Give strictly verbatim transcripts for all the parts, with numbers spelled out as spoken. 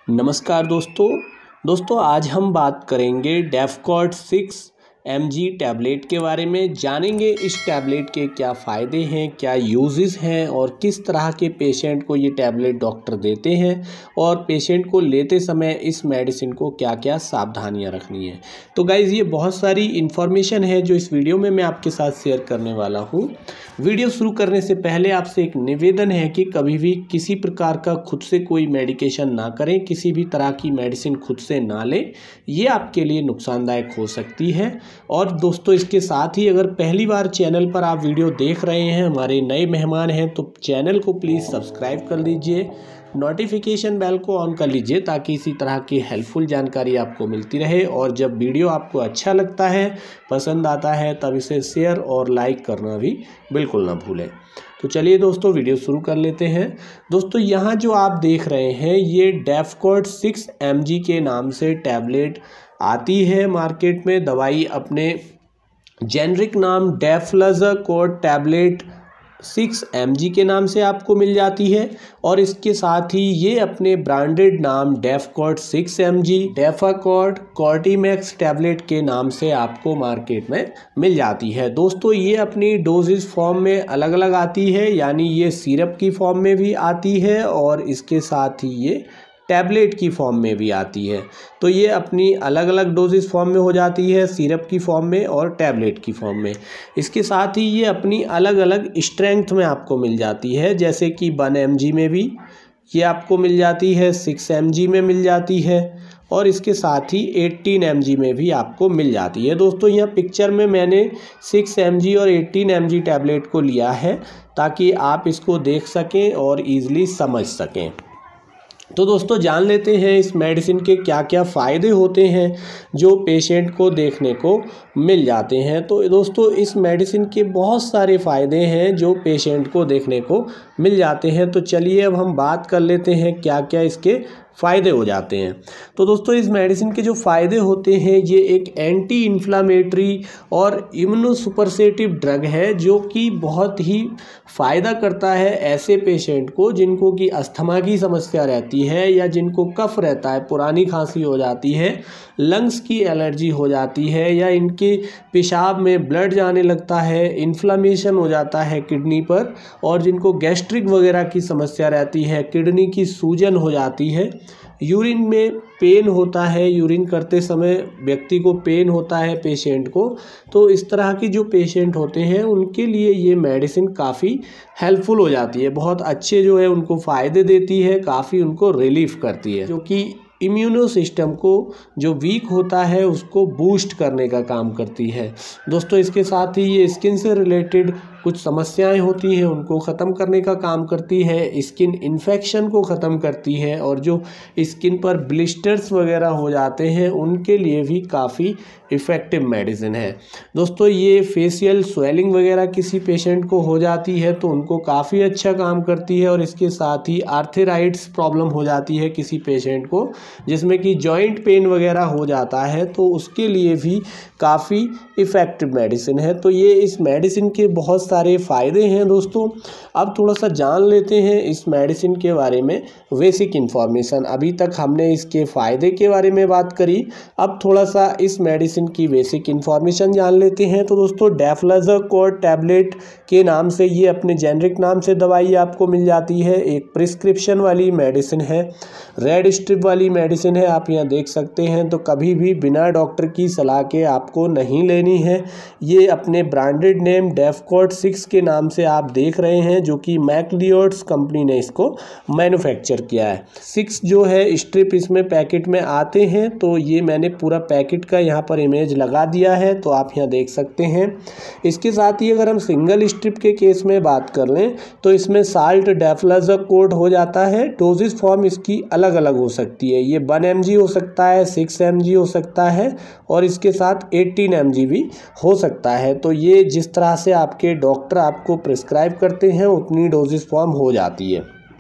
नमस्कार दोस्तों दोस्तों आज हम बात करेंगे Defcort six M G tablet के बारे में। जानेंगे इस टैबलेट के क्या फ़ायदे हैं, क्या यूजेस हैं और किस तरह के पेशेंट को ये टैबलेट डॉक्टर देते हैं और पेशेंट को लेते समय इस मेडिसिन को क्या क्या सावधानियां रखनी है। तो गाइज़ ये बहुत सारी इन्फॉर्मेशन है जो इस वीडियो में मैं आपके साथ शेयर करने वाला हूँ। वीडियो शुरू करने से पहले आपसे एक निवेदन है कि कभी भी किसी प्रकार का खुद से कोई मेडिकेशन ना करें, किसी भी तरह की मेडिसिन खुद से ना लें, ये आपके लिए नुकसानदायक हो सकती है। और दोस्तों इसके साथ ही अगर पहली बार चैनल पर आप वीडियो देख रहे हैं, हमारे नए मेहमान हैं, तो चैनल को प्लीज़ सब्सक्राइब कर लीजिए, नोटिफिकेशन बेल को ऑन कर लीजिए ताकि इसी तरह की हेल्पफुल जानकारी आपको मिलती रहे। और जब वीडियो आपको अच्छा लगता है, पसंद आता है, तब इसे शेयर और लाइक करना भी बिल्कुल ना भूलें। तो चलिए दोस्तों वीडियो शुरू कर लेते हैं। दोस्तों यहाँ जो आप देख रहे हैं ये डेफकॉर्ड सिक्स एम जी के नाम से टैबलेट आती है मार्केट में। दवाई अपने जेनरिक नाम deflazacort tablet six M G के नाम से आपको मिल जाती है और इसके साथ ही ये अपने ब्रांडेड नाम डेफकॉर्ड सिक्स एम जी, डेफाकॉर्ड, कॉर्टीमैक्स टैबलेट के नाम से आपको मार्केट में मिल जाती है। दोस्तों ये अपनी डोजेस फॉर्म में अलग अलग आती है, यानी ये सिरप की फॉर्म में भी आती है और इसके साथ ही ये टैबलेट की फॉर्म में भी आती है। तो ये अपनी अलग अलग डोजेस फॉर्म में हो जाती है, सिरप की फॉर्म में और टैबलेट की फॉर्म में। इसके साथ ही ये अपनी अलग अलग स्ट्रेंथ में आपको मिल जाती है, जैसे कि वन एम जी में भी ये आपको मिल जाती है, सिक्स एम जी में मिल जाती है और इसके साथ ही एटीन एम जी में भी आपको मिल जाती है। दोस्तों यहाँ पिक्चर में मैंने सिक्स एम जी और एटीन एम जी टैबलेट को लिया है ताकि आप इसको देख सकें और ईज़िली समझ सकें। तो दोस्तों जान लेते हैं इस मेडिसिन के क्या क्या फ़ायदे होते हैं जो पेशेंट को देखने को मिल जाते हैं। तो दोस्तों इस मेडिसिन के बहुत सारे फ़ायदे हैं जो पेशेंट को देखने को मिल जाते हैं। तो चलिए अब हम बात कर लेते हैं क्या क्या इसके फ़ायदे हो जाते हैं। तो दोस्तों इस मेडिसिन के जो फ़ायदे होते हैं, ये एक एंटी इन्फ्लामेटरी और इम्यूनोसुप्रेसिव ड्रग है जो कि बहुत ही फ़ायदा करता है ऐसे पेशेंट को जिनको कि अस्थमा की समस्या रहती है या जिनको कफ रहता है, पुरानी खांसी हो जाती है, लंग्स की एलर्जी हो जाती है या इनके पेशाब में ब्लड जाने लगता है, इन्फ्लामेशन हो जाता है किडनी पर, और जिनको गैस्ट्रिक वगैरह की समस्या रहती है, किडनी की सूजन हो जाती है, यूरिन में पेन होता है, यूरिन करते समय व्यक्ति को पेन होता है पेशेंट को। तो इस तरह की जो पेशेंट होते हैं उनके लिए ये मेडिसिन काफ़ी हेल्पफुल हो जाती है, बहुत अच्छे जो है उनको फ़ायदे देती है, काफ़ी उनको रिलीफ करती है, जो कि इम्यूनो सिस्टम को जो वीक होता है उसको बूस्ट करने का काम करती है। दोस्तों इसके साथ ही ये स्किन से रिलेटेड कुछ समस्याएं होती हैं उनको ख़त्म करने का काम करती है, स्किन इन्फेक्शन को ख़त्म करती है और जो स्किन पर ब्लिस्टर्स वगैरह हो जाते हैं उनके लिए भी काफ़ी इफ़ेक्टिव मेडिसिन है। दोस्तों ये फेशियल स्वेलिंग वगैरह किसी पेशेंट को हो जाती है तो उनको काफ़ी अच्छा काम करती है। और इसके साथ ही आर्थराइटिस प्रॉब्लम हो जाती है किसी पेशेंट को जिसमें कि जॉइंट पेन वगैरह हो जाता है तो उसके लिए भी काफ़ी इफ़ेक्टिव मेडिसिन है। तो ये इस मेडिसिन के बहुत सारे फ़ायदे हैं। दोस्तों अब थोड़ा सा जान लेते हैं इस मेडिसिन के बारे में बेसिक इन्फॉर्मेशन। अभी तक हमने इसके फ़ायदे के बारे में बात करी, अब थोड़ा सा इस मेडिसिन की बेसिक इन्फॉर्मेशन जान लेते हैं। तो दोस्तों डेफ्लाज़ाकोड टैबलेट के नाम से ये अपने जेनरिक नाम से दवाई आपको मिल जाती है, एक प्रिस्क्रिप्शन वाली मेडिसिन है, रेड स्ट्रिप वाली मेडिसिन है, आप यहाँ देख सकते हैं। तो कभी भी बिना डॉक्टर की सलाह के आपको नहीं लेनी है। ये अपने ब्रांडेड नेम डेफकॉर्ड सिक्स के नाम से आप देख रहे हैं जो कि मैक्लियोड्स कंपनी ने इसको मैन्युफैक्चर किया है। सिक्स जो है स्ट्रिप इसमें पैकेट में आते हैं, तो ये मैंने पूरा पैकेट का यहाँ पर इमेज लगा दिया है तो आप यहाँ देख सकते हैं। इसके साथ ही अगर हम सिंगल स्ट्रिप के केस में बात कर लें तो इसमें साल्ट डेफ्लाज़ाकोड हो जाता है। डोजेस फॉर्म इसकी अलग अलग हो सकती है, ये वन एम जी हो सकता है, सिक्स एम जी हो सकता है और इसके साथ एटीन एम जी भी हो सकता है। तो ये जिस तरह से आपके डॉक्टर आपको प्रिस्क्राइब करते हैं उतनी डोजेस फॉर्म हो जाती है।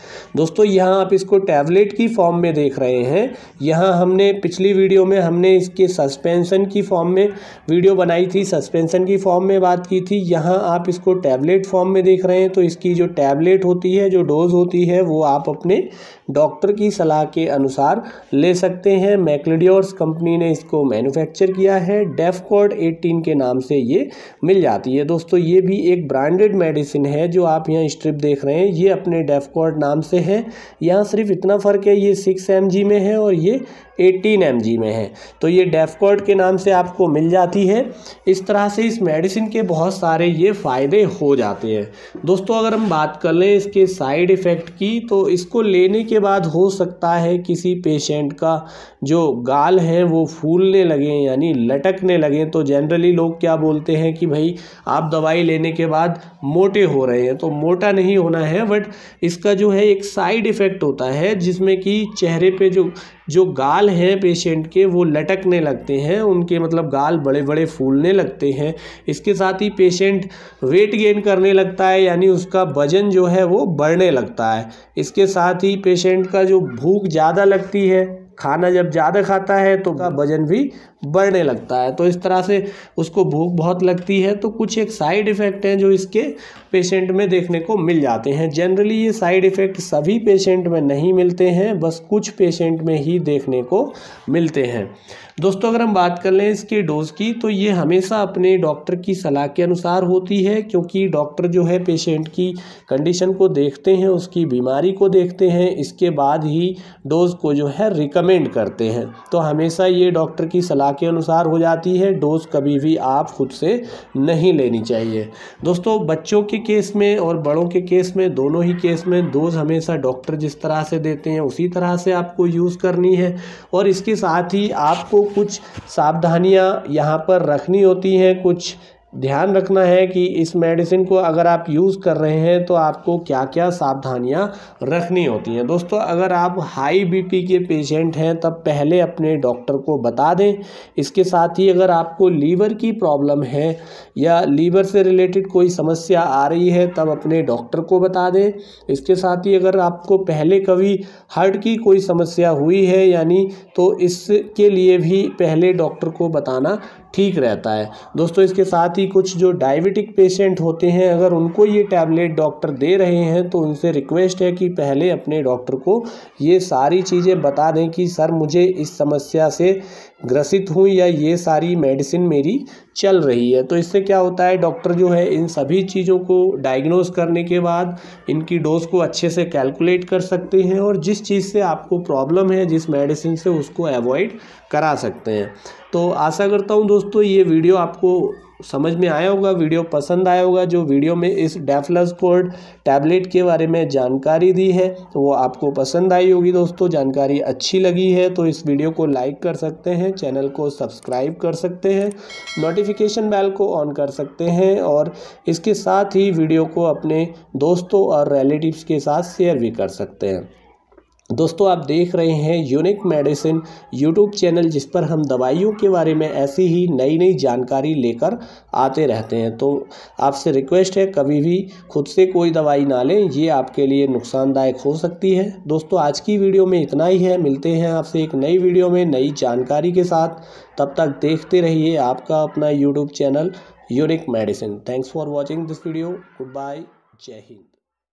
दोस्तों यहाँ आप इसको टैबलेट की फॉर्म में देख रहे हैं। यहाँ हमने पिछली वीडियो में हमने इसके सस्पेंशन की फॉर्म में वीडियो बनाई थी, सस्पेंशन की फॉर्म में बात की थी। यहाँ आप इसको टैबलेट फॉर्म में देख रहे हैं। तो इसकी जो टैबलेट होती है, जो डोज होती है, वो आप अपने डॉक्टर की सलाह के अनुसार ले सकते हैं। मैक्लिडियोर्स कंपनी ने इसको मैन्युफैक्चर किया है। डेफकॉर्ड अठारह के नाम से ये मिल जाती है। दोस्तों ये भी एक ब्रांडेड मेडिसिन है। जो आप यहाँ स्ट्रिप देख रहे हैं ये अपने डेफकॉर्ड नाम से है। यहाँ सिर्फ इतना फ़र्क है, ये सिक्स एम जी में है और ये अठारह एम जी में है। तो ये डेफकॉर्ड के नाम से आपको मिल जाती है। इस तरह से इस मेडिसिन के बहुत सारे ये फ़ायदे हो जाते हैं। दोस्तों अगर हम बात कर लें इसके साइड इफ़ेक्ट की, तो इसको लेने के बाद हो सकता है किसी पेशेंट का जो गाल है वो फूलने लगे, यानी लटकने लगे। तो जनरली लोग क्या बोलते हैं कि भाई आप दवाई लेने के बाद मोटे हो रहे हैं। तो मोटा नहीं होना है, बट इसका जो है एक साइड इफ़ेक्ट होता है जिसमें कि चेहरे पे जो जो गाल हैं पेशेंट के वो लटकने लगते हैं, उनके मतलब गाल बड़े बड़े फूलने लगते हैं। इसके साथ ही पेशेंट वेट गेन करने लगता है, यानी उसका वजन जो है वो बढ़ने लगता है। इसके साथ ही पेशेंट का जो भूख ज़्यादा लगती है, खाना जब ज़्यादा खाता है तो का वजन भी बढ़ने लगता है। तो इस तरह से उसको भूख बहुत लगती है। तो कुछ एक साइड इफ़ेक्ट हैं जो इसके पेशेंट में देखने को मिल जाते हैं। जनरली ये साइड इफ़ेक्ट सभी पेशेंट में नहीं मिलते हैं, बस कुछ पेशेंट में ही देखने को मिलते हैं। दोस्तों अगर हम बात कर लें इसके डोज की, तो ये हमेशा अपने डॉक्टर की सलाह के अनुसार होती है, क्योंकि डॉक्टर जो है पेशेंट की कंडीशन को देखते हैं, उसकी बीमारी को देखते हैं, इसके बाद ही डोज को जो है रिकमेंड करते हैं। तो हमेशा ये डॉक्टर की सलाह के अनुसार हो जाती है। डोज कभी भी आप खुद से नहीं लेनी चाहिए। दोस्तों बच्चों के केस में और बड़ों के केस में, दोनों ही केस में डोज हमेशा डॉक्टर जिस तरह से देते हैं उसी तरह से आपको यूज़ करनी है। और इसके साथ ही आपको कुछ सावधानियां यहाँ पर रखनी होती हैं। कुछ ध्यान रखना है कि इस मेडिसिन को अगर आप यूज़ कर रहे हैं तो आपको क्या क्या सावधानियां रखनी होती हैं। दोस्तों अगर आप हाई बीपी के पेशेंट हैं तब पहले अपने डॉक्टर को बता दें। इसके साथ ही अगर आपको लीवर की प्रॉब्लम है या लीवर से रिलेटेड कोई समस्या आ रही है तब अपने डॉक्टर को बता दें। इसके साथ ही अगर आपको पहले कभी हार्ट की कोई समस्या हुई है यानी, तो इसके लिए भी पहले डॉक्टर को बताना ठीक रहता है। दोस्तों इसके साथ ही कुछ जो डायबिटिक पेशेंट होते हैं, अगर उनको ये टैबलेट डॉक्टर दे रहे हैं तो उनसे रिक्वेस्ट है कि पहले अपने डॉक्टर को ये सारी चीज़ें बता दें कि सर मुझे इस समस्या से ग्रसित हूँ या ये सारी मेडिसिन मेरी चल रही है। तो इससे क्या होता है, डॉक्टर जो है इन सभी चीज़ों को डायग्नोज करने के बाद इनकी डोज को अच्छे से कैलकुलेट कर सकते हैं और जिस चीज़ से आपको प्रॉब्लम है, जिस मेडिसिन से, उसको अवॉइड करा सकते हैं। तो आशा करता हूँ दोस्तों ये वीडियो आपको समझ में आया होगा, वीडियो पसंद आया होगा। जो वीडियो में इस डेफ्लास्कोर्ड टैबलेट के बारे में जानकारी दी है तो वो आपको पसंद आई होगी। दोस्तों जानकारी अच्छी लगी है तो इस वीडियो को लाइक कर सकते हैं, चैनल को सब्सक्राइब कर सकते हैं, नोटिफिकेशन बेल को ऑन कर सकते हैं और इसके साथ ही वीडियो को अपने दोस्तों और रिलेटिव्स के साथ शेयर भी कर सकते हैं। दोस्तों आप देख रहे हैं यूनिक मेडिसिन यूट्यूब चैनल, जिस पर हम दवाइयों के बारे में ऐसी ही नई नई जानकारी लेकर आते रहते हैं। तो आपसे रिक्वेस्ट है कभी भी खुद से कोई दवाई ना लें, ये आपके लिए नुकसानदायक हो सकती है। दोस्तों आज की वीडियो में इतना ही है, मिलते हैं आपसे एक नई वीडियो में नई जानकारी के साथ। तब तक देखते रहिए आपका अपना YouTube channel unique medicine. Thanks for watching this video. Good bye, जय हिंद।